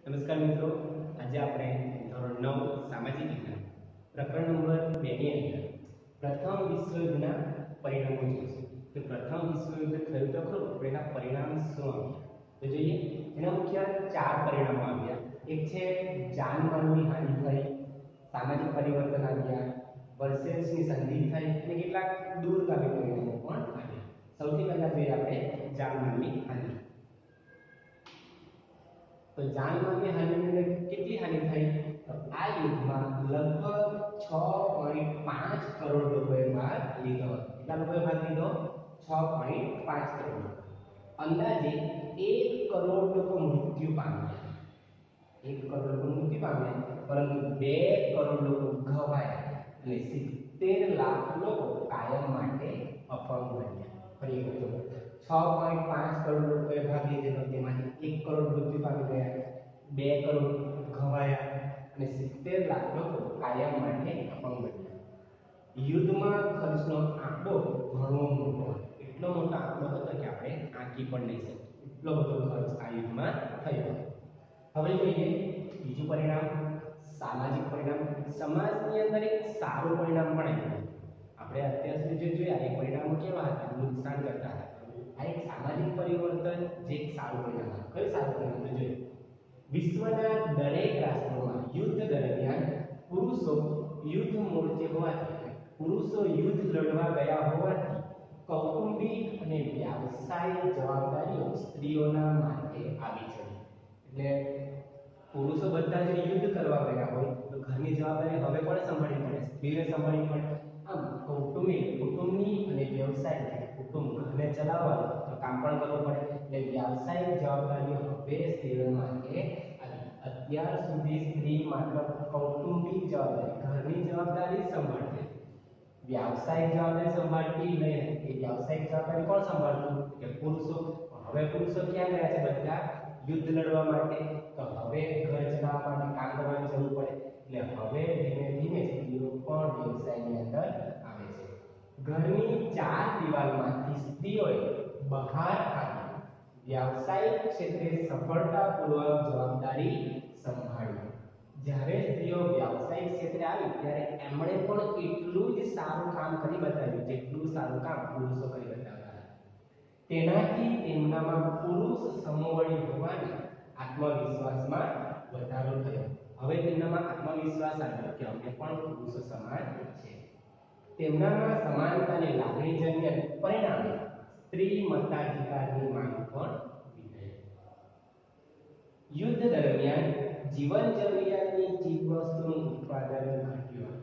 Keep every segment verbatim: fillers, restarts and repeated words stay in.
નમસ્કાર મિત્રો, આજે આપણે ધોરણ નવ સામાજિક વિજ્ઞાન પ્રકરણ નંબર બે ની અંદર પ્રથમ વિશ્વયુદ્ધના પરિણામો જોઈશું. તો પ્રથમ વિશ્વયુદ્ધ થયું તો ખરું, પણ એના પરિણામ શું આવ્યા તો જોઈએ. એના મુખ્ય ચાર પરિણામો આવ્યા. એક છે જાનમાલની હાનિ થઈ, સામાજિક પરિવર્તન આવ્યા, વર્સેલ્સની સંધિ થઈ અને કેટલાક દૂરગામી પરિણામો પણ આવ્યા. સૌથી પહેલા જોઈએ આપણે જાનમાલની હાનિ. તો જાનમાલની હાનિની કેટલી હાનિ થઈ? તો આ યુદ્ધમાં લગભગ છ પોઈન્ટ પાંચ કરોડ લોકોએ ભાગ લીધો. કેટલા લોકોએ ભાગ લીધો? છ પોઈન્ટ પાંચ કરોડ. અંદાજે એક કરોડ લોકો મૃત્યુ પામ્યા. એક કરોડ લોકો મૃત્યુ પામ્યા, પરંતુ બે કરોડ લોકો ઘવાયા અને સિત્તેર લાખ લોકો કાયમ માટે અપંગ બન્યા. ફરી એકવાર છ પોઈન્ટ પાંચ કરોડ લોકોએ ભાગ લીધેલો, તેમાંથી એક કરોડ મૃત્યુ પામી ગયા, બે કરોડ ઘવાયા અને સિત્તેર લાખ લોકો કાયમ માટે અપંગ બન્યા. યુદ્ધમાં ખર્ચનો આંકડો ઘણો મોટો હતો. એટલો મોટો આંકડો હતો કે આપણે આંકી પણ નહીં શકીએ. એટલો બધો ખર્ચ આ યુદ્ધમાં થયો. હવે જોઈએ બીજું પરિણામ, સામાજિક પરિણામ. સમાજની અંદર એક સારું પરિણામ પણ આવ્યું. આપણે અત્યાર સુધી જે જોયા એ પરિણામો કેવા હતા? નુકસાન કરતા હતા. આ એક સામાજિક પરિવર્તન જે એક સારું પરિણામ હતું. કયું સારું પરિણામ જોઈએ? વિશ્વના દરેક રાષ્ટ્રોમાં યુદ્ધ દરમિયાન પુરુષો યુદ્ધ મોરચે હોવાથી, પુરુષો યુદ્ધ લડવા ગયા હોવાથી કૌટુંબિક અને વ્યાવસાયિક જવાબદારીઓ સ્ત્રીઓના માથે આવી ચડી. એટલે પુરુષો બધા જ યુદ્ધ કરવા ગયા હોય તો ઘરની જવાબદારી હવે પણ સંભાળવી પડે, સ્ત્રીને સંભાળવી પડે. આમ કૌટુંબિક કુટુંબની અને વ્યવસાયિક કુટુંબ ઘરને ચલાવવાનું તો કામ પણ કરવું પડે. એટલે વ્યાવસાયિક જવાબદારીઓ હવે સ્ત્રીઓ માટે આવી. અત્યાર સુધી સ્ત્રી માત્ર કૌટુંબિક જવાબદારી, ઘરની જવાબદારી સંભાળતી, વ્યાવસાયિક જવાબદારી સંભાળતી નહીં. એ વ્યાવસાયિક જવાબદારી કોણ સંભાળતું? કે પુરુષો. હવે પુરુષો ક્યાં ગયા છે? બધા યુદ્ધ લડવા માટે. તો હવે ઘર ચલાવવા માટે કામ કરવાની જરૂર પડે. એટલે હવે ધીમે ધીમે સ્ત્રીઓ પણ વ્યવસાયની અંદર આવે છે. ઘરની ચાર દિવાલમાંથી સ્ત્રીઓએ બહાર આવી વ્યાવસાયિક ક્ષેત્રે સફળતાપૂર્વક જવાબદારી સંભાળી. જ્યારે સ્ત્રીઓ વ્યાવસાયિક ક્ષેત્રે આવી ત્યારે એમણે પણ એટલું જ સારું કામ કરી બતાવ્યું જેટલું સારું કામ પુરુષો કરી બતાવ્યા. તેનાથી તેમનામાં પુરુષ સમોવડી હોવાના આત્મવિશ્વાસમાં વધારો થયો. હવે તેમનામાં આત્મવિશ્વાસ આવ્યો કે અમે પણ પુરુષો સમાન છે. તેમનામાં સમાનતાની લાગણીજન્ય પરિણામે સ્ત્રી મતાધિકારની માંગ પણ ઊભી થઈ. યુદ્ધ દરમિયાન જીવન જરૂરિયાતની ચીજવસ્તુનું ઉત્પાદન ઘટ્યું.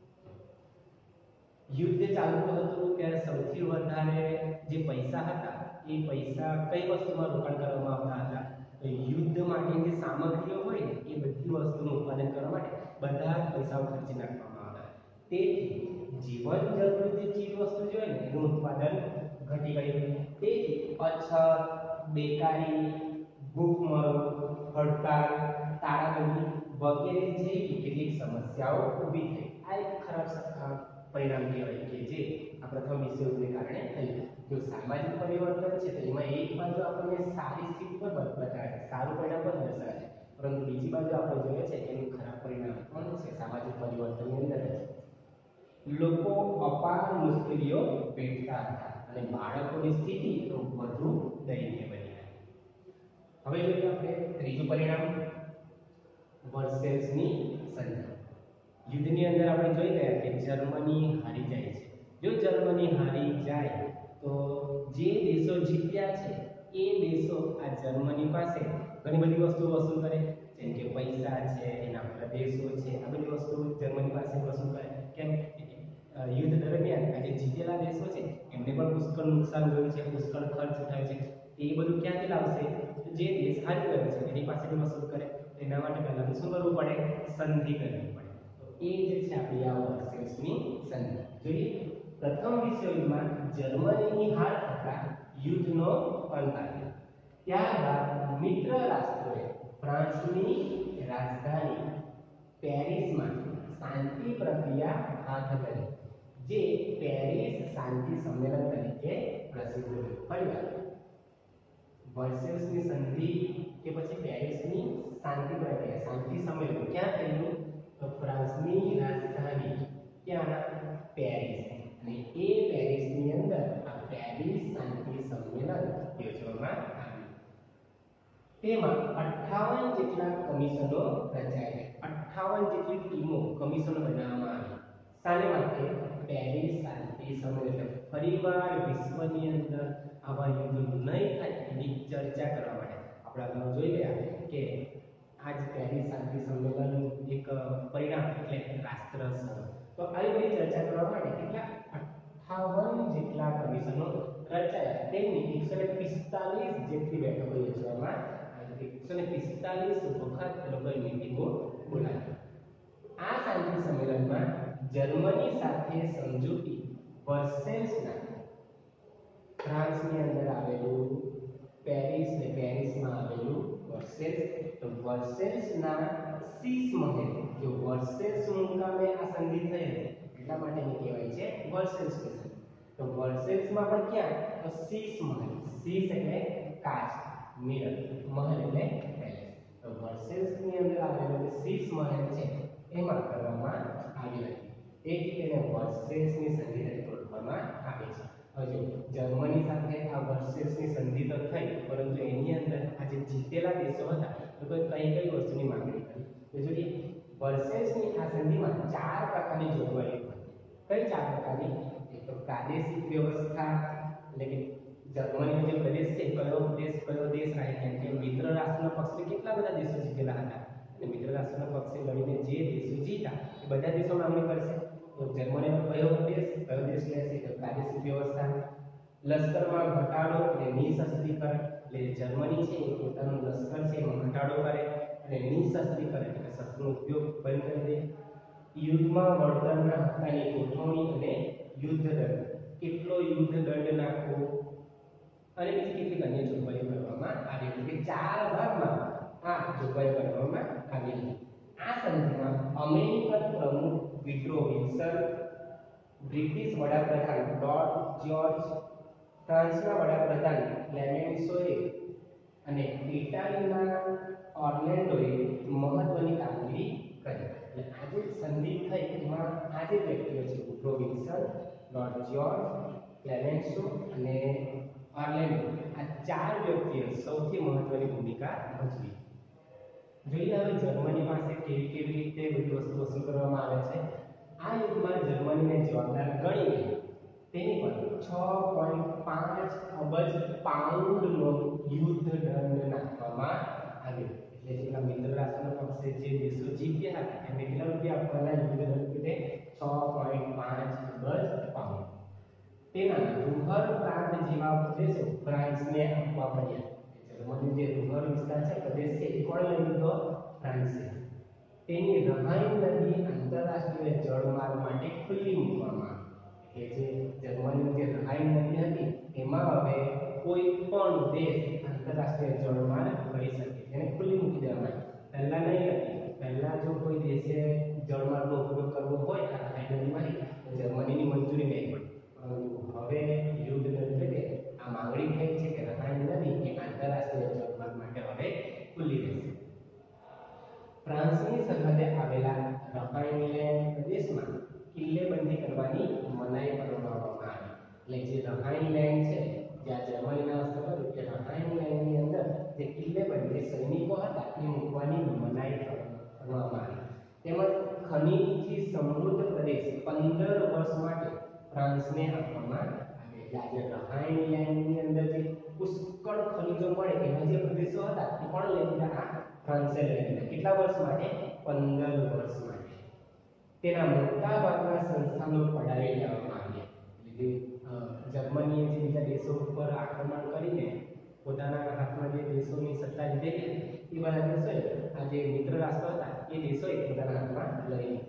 યુદ્ધ ચાલતું હતું ત્યારે સૌથી વધારે જે પૈસા હતા એ પૈસા કઈ વસ્તુમાં રોકાણ કરવામાં આવતા હતા? તો યુદ્ધ માટેની જે સામગ્રીઓ હોય ને એ બધી વસ્તુનું ઉત્પાદન કરવા માટે બધા જ પૈસાઓ ખર્ચી નાખવામાં આવતા. તેથી જીવન જરૂરી જે ચીજ વસ્તુ જોઈએ ને એનું ઉત્પાદન ઘટી ગયું. તેથી અછત, બેકારી, ભૂખમરો, હડતાલ, તાળાબંધી વગેરે જેવી કેટલીક સમસ્યાઓ ઊભી થઈ. આ એક ખરાબ પરિણામ કહેવાય કે જે આ પ્રથમ વિશ્વયુદ્ધને કારણે થયું. જો સામાજિક પરિવર્તન છે તો એમાં એક બાજુ આપણને સારી સ્થિતિ પર બતાવે, સારું પરિણામ પણ દર્શાવે છે, પરંતુ બીજી બાજુ આપણે જોઈએ છે એનું ખરાબ પરિણામ પણ છે સામાજિક પરિવર્તનની અંદર જ. લોકો અપાર મુશ્કેલીઓ વેઠતા હતા અને બાળકોની સ્થિતિ તો વધુ દયનીય બની હતી. હવે જોઈએ આપણે ત્રીજું પરિણામ, વર્સેલ્સની સંધિ. યુદ્ધની અંદર આપણે જોઈ ગયા કે જર્મની હારી જાય છે. જો જર્મની હારી જાય તો જે દેશો જીત્યા છે એ દેશો આ જર્મની પાસે ઘણી બધી વસ્તુઓ વસૂલ કરે, જેમ કે પૈસા છે, એના પ્રદેશો છે, આ બધી વસ્તુઓ જર્મની પાસે વસૂલ કરે. કેમ? યુદ્ધ દરમિયાન આ જે જીતેલા દેશો છે એમને પણ પુષ્કળ નુકસાન થયું છે, પુષ્કળ ખર્ચ થાય છે. એ બધું ક્યાંથી લાવશે? જે દેશ હારી ગયો છે એની પાસેથી વસૂલ કરે. એના માટે પહેલા શું કરવું પડે? સંધિ કરવી પડે. એ જે છે આપણી આ વર્સેલ્સની સંધિ. જોઈએ પ્રથમ વિશ્વયુદ્ધમાં જર્મનીની હાર થતા યુદ્ધનો અંત આવ્યો. ત્યારબાદ મિત્ર રાષ્ટ્રોએ ફ્રાન્સની રાજધાની પેરિસમાં શાંતિ પ્રક્રિયા હાથ ધરી, જે પેરિસ શાંતિ સંમેલન તરીકે પ્રસિદ્ધ થયું. ફરીવાર વર્સેલ્સની સંધિ કે પછી પેરિસની શાંતિ યોજવામાં આવ્યું. તેમાં અઠ્ઠાવન જેટલા કમિશનો રચાયા. અઠ્ઠાવન જેટલી ટીમો કમિશનો બનાવવામાં આવી. શાને માટે? પેરિસ શાંતિ સંમેલન. ફરીવાર વિશ્વની અંદર આવા યુદ્ધ નહીં થાય એની ચર્ચા કરવા માટે. આપણે અગાઉ જોઈ ગયા કે આજ પેરિસ શાંતિ સંમેલન એક પરિણામ એટલે રાષ્ટ્ર સંઘ. તો આવી બધી ચર્ચા કરવા માટે કેટલા અઠ્ઠાવન જેટલા કમિશનો રચાયા. તેમની એકસો પિસ્તાલીસ જેટલી બેઠકો યોજવામાં આવી. એકસો પિસ્તાલીસ વખત એ લોકોએ મીટિંગો બોલાવી. આ શાંતિ સંમેલનમાં જર્મની સાથે સમજૂતી વર્સેલ્સના ફ્રાન્સની અંદર આવેલું પેરિસ ને પેરિસમાં આવેલું વર્સેલ્સ, તો વર્સેલ્સના સીસ મહેલ, જો વર્સેલ્સ મુકામે આ સંધિ થઈ હતી એટલા માટે એને કહેવાય છે વર્સેલ્સ સંધિ. તો વર્સેલ્સમાં પણ ક્યાં? તો સીસ મહેલ. સીસ એટલે કાચ, મિરર, મહેલ એટલે પેલેસ. તો વર્સેલ્સની અંદર આવેલો જે સીસ મહેલ છે એમાં કરવામાં આવી હતી. તેથી તેને વર્સેલ્સની સંધિ તરીકે ઓળખવામાં આવે છે. હવે જર્મની સાથે આ વર્સેલ્સની સંધિ તો થઈ, પરંતુ એની અંદર આ જે જીતેલા દેશો હતા તો કોઈ કઈ કઈ વસ્તુની માંગણી કરી? તો જોઈએ, વર્સેલ્સની આ સંધિમાં ચાર પ્રકારની જોગવાઈઓ હતી. કઈ ચાર પ્રકારની? એક તો પ્રાદેશિક વ્યવસ્થા, એટલે કે જર્મનીનો જે પ્રદેશ છે કયો દેશ કયો દેશ રહે, કેમ કે મિત્ર રાષ્ટ્રના પક્ષે કેટલા બધા દેશો જીતેલા હતા અને મિત્ર રાષ્ટ્રના પક્ષે લડીને જે દેશો જીતા એ બધા દેશો માંગણી કરશે. તો જર્મનીનો કયો દેશ કયો દેશ લેશે? તો પ્રાદેશિક વ્યવસ્થા. લશ્કરમાં ઘટાડો અને નિશસ્ત્રીકરણ, એટલે જર્મની છે એ પોતાનું લશ્કર છે એમાં ઘટાડો કરે અને નિશસ્ત્રીકરણ એટલે શસ્ત્રનો ઉપયોગ બંધ કરી દે. યુદ્ધમાં વળતરના હપ્તાની ગોઠવણી અને યુદ્ધ દંડ, કેટલો યુદ્ધ દંડ નાખવો અને બીજી કેટલીક અન્ય જોગવાઈઓ કરવામાં આવી હતી. કે ચાર ભાગમાં આ જોગવાઈઓ કરવામાં આવી હતી. આ સંધિમાં અમેરિકન પ્રમુખ વિડ્રો વિલ્સન, બ્રિટિશ વડાપ્રધાન લોર્ડ જ્યોર્જ, ફ્રાન્સના વડાપ્રધાન ક્લેમેન્સોએ અને ઇટાલીના ઓર્લેન્ડોએ મહત્વની કામગીરી કરી. એટલે આજે સંધિ થઈ એમાં આ જે વ્યક્તિઓ છે Woodrow Wilson, Lord George, Clemenceau અને ઓર્લેન્ડો, આ ચાર વ્યક્તિઓ સૌથી મહત્વની ભૂમિકા ભજવી. જોઈએ હવે જર્મની પાસે કેવી કેવી રીતે બધી વસ્તુ વસૂલ કરવામાં આવે છે. આ યુદ્ધમાં જર્મનીને જવાબદાર ગણીને તેની પર છ પોઈન્ટ પાંચ અબજ પાઉન્ડનો યુદ્ધ દંડ નાખવામાં આવ્યો. એટલે જેટલા મિત્ર રાષ્ટ્રના પક્ષે જે દેશો જીત્યા હતા એમને કેટલા રૂપિયા આપવાના યુદ્ધ દંડ રૂપે? છ પોઈન્ટ પાંચ અબજ પાઉન્ડ. તેના રૂહર પ્રાંત જેવા પ્રદેશો ફ્રાન્સને આપવા પડ્યા. જર્મની જે રૂહર વિસ્તાર છે પ્રદેશ છે એ કોણ લઈ લીધો? ફ્રાન્સે. તેની રહાઈન નદી આંતરરાષ્ટ્રીય જળમાર્ગ માટે ખુલ્લી મૂકવામાં આવી. એટલે જે જર્મનીની જે રહાઈન નદી હતી એમાં હવે કોઈ પણ દેશ આંતરરાષ્ટ્રીય જળમાર્ગ કરી શકે, એને ખુલ્લી મૂકી દેવામાં આવી. પહેલા નહીં હતી. પહેલા જો કોઈ દેશે જળમાર્ગનો ઉપયોગ કરવો હોય આ રહાઈન નદીમાંથી તો જર્મનીની મંજૂરી લેવી પડે. હવે યુદ્ધ દંડ આ માંગણી થઈ છે કે રહાઈન નદી એ આંતરરાષ્ટ્રીય જળમાર્ગ માટે હવે ખુલ્લી રહેશે. ફ્રાન્સની સરહદે આવેલા રહાઈનલેન્ડ પ્રદેશમાં કિલ્લેબંધી કરવાની મનાઈ ફરમાવવામાં આવી. એટલે જે રહાઈનલેન્ડ છે જ્યાં જર્મનીના હસ્તક હતું તે રહાઈનલેન્ડની અંદર જે કિલ્લેબંધી સૈનિકો હતા એ મૂકવાની મનાઈ ફરમાવવામાં આવી. તેમજ ખનીજથી સમૃદ્ધ પ્રદેશ પંદર વર્ષ માટે ફ્રાન્સને આપવામાં આવે. એટલે આજે રહાઈનલેન્ડની અંદર જે પુષ્કળ ખનિજો મળે એવા જે પ્રદેશો હતા એ પણ લઈ લીધા આ ફ્રાન્સે લઈ લીધા. કેટલા વર્ષ માટે? પંદર વર્ષ માટે. તેના મોટા ભાગના સંસ્થાનો પડાવી લેવામાં આવ્યા. એટલે જર્મનીએ જે બીજા દેશો ઉપર આક્રમણ કરીને પોતાના હાથમાં જે દેશોની સત્તા લીધેલી એ બધા દેશોએ આ જે મિત્ર રાષ્ટ્રો હતા એ દેશોએ પોતાના હાથમાં લઈ લીધી.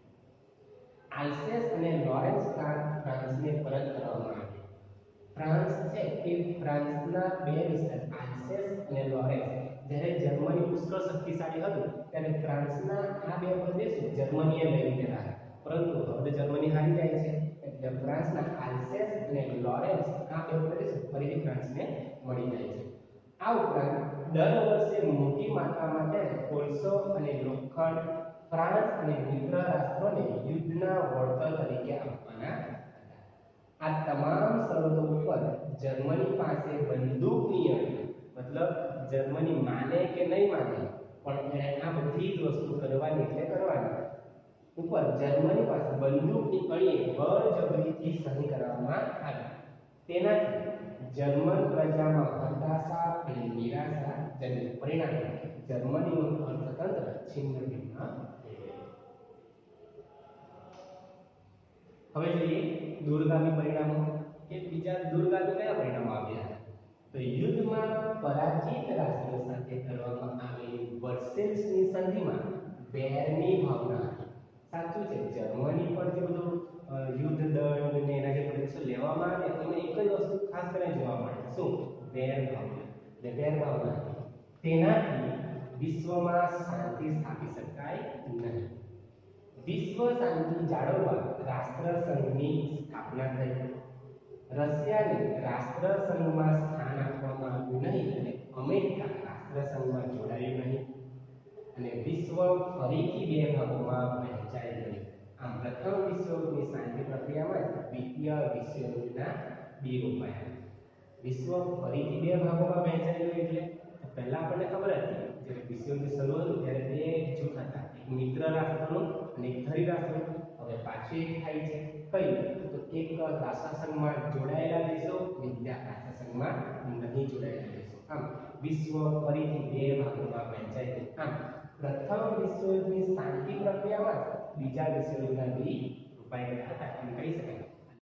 આલ્સેસ અને લોરેન્સ પ્રાંત ફ્રાન્સને પરત કરવામાં આવ્યા. ફ્રાન્સ છે એ ફ્રાન્સના બે વિસ્તાર આલ્સેસ અને લોરેન્સ, જ્યારે જર્મની પુષ્કળ શક્તિશાળી હતું ત્યારે ફ્રાન્સના આ બે પ્રદેશો જર્મનીએ લઈ લીધેલા હતા. પરંતુ હવે જર્મની હારી જાય છે એટલે ફ્રાન્સના આલ્સેસ અને લોરેન્સ આ બે પ્રદેશો ફરીથી ફ્રાન્સને મળી જાય છે. આ ઉપરાંત દર વર્ષે મોટી માત્રામાં ત્યારે કોલસો અને લોખંડ ફ્રાન્સ અને મિત્ર રાષ્ટ્રોને યુદ્ધના વળતર તરીકે આપવાના હતા. આ તમામ શરતો ઉપર જર્મની પાસે બંદૂકની અડી, મતલબ જર્મની માને કે નહીં માને પણ એણે આ બધી જ વસ્તુ કરવાની એટલે કરવાની ઉપર જર્મની પાસે બંદૂકની અડીએ બળજબરીથી સહી કરવામાં આવી. તેનાથી જર્મન પ્રજામાં હતાશા અને નિરાશા જન્મી. પરિણામે જર્મનીનું અર્થતંત્ર છિન્ન ભિન્ન થઈ ગયું. હવે જોઈએ દૂરગામી પરિણામો કે બીજા દૂરગામી કયા પરિણામો આવ્યા. તો યુદ્ધમાં પરાજિત રાષ્ટ્ર સાથે કરવામાં આવેલી વર્સેલ્સની સંધિમાં બેરની ભાવના હતી. સાચું છે, જર્મની પર જે બધું યુદ્ધ દંડ ને એના જે પ્રદેશો લેવામાં આવે એમાં એક જ વસ્તુ ખાસ કરીને જોવા મળે, શું? બેર ભાવના. એટલે બેર ભાવના હતી. તેનાથી વિશ્વમાં શાંતિ સ્થાપી શકાય નહીં. વિશ્વ શાંતિ જાળવવા રાષ્ટ્રસંઘની સ્થાપના થઈ. રશિયાને રાષ્ટ્રસંઘમાં સ્થાન આપવામાં આવ્યું નહીં અને અમેરિકા રાષ્ટ્રસંઘમાં જોડાયું નહીં અને વિશ્વ ફરીથી બે ભાગોમાં વહેંચાઈ ગયું. આમ પ્રથમ વિશ્વયુદ્ધની શાંતિ પ્રક્રિયામાં દ્વિતીય વિશ્વયુદ્ધના બીજ રોપાયા. વિશ્વ ફરીથી બે ભાગોમાં વહેંચાઈ ગયું એટલે પહેલા આપણને ખબર હતી જ્યારે વિશ્વયુદ્ધ શરૂ હતું ત્યારે બે જૂથ હતા, એક મિત્ર રાષ્ટ્રનું અને એક ધરી રાષ્ટ્રનું. હવે પાછું એક થાય છે કઈ તો એક રાષ્ટ્રસંઘમાં જોડાયેલા દેશો અને બીજા રાષ્ટ્રસંઘમાં નહીં જોડાયેલા દેશો. આમ વિશ્વ ફરીથી બે ભાગોમાં વહેંચાઈ ગયું. આમ પ્રથમ વિશ્વયુદ્ધની શાંતિ પ્રક્રિયામાં બીજા વિશ્વયુદ્ધના બીજ રોપાઈ ગયા હતા એમ કહી શકાય.